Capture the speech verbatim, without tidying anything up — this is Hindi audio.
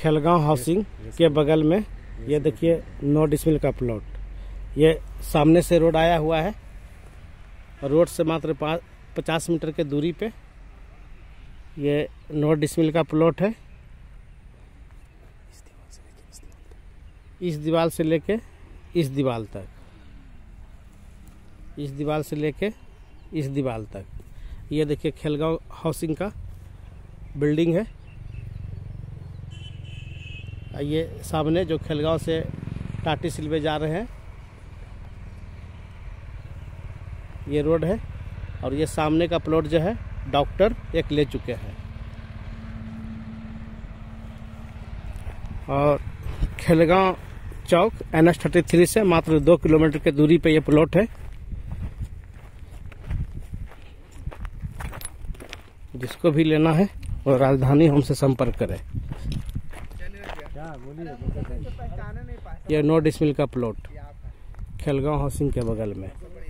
खेलगांव हाउसिंग के बगल में ये देखिए नौ डिसमिल का प्लॉट। ये सामने से रोड आया हुआ है, रोड से मात्र पचास मीटर के दूरी पे ये नौ डिसमिल का प्लॉट है। इस दीवार से लेके इस दीवार तक, इस दीवार से लेके इस दीवार तक। ये देखिए खेलगांव हाउसिंग का बिल्डिंग है। ये सामने जो खेलगांव से टाटी सिलवे जा रहे हैं ये रोड है, और ये सामने का प्लॉट जो है डॉक्टर एक ले चुके हैं। और Khelgaon Chowk N H thirty three से मात्र दो किलोमीटर की दूरी पे ये प्लॉट है। जिसको भी लेना है और राजधानी होम से संपर्क करें। यह नौ डिसमिल का प्लॉट खेलगांव हाउसिंग के बगल में।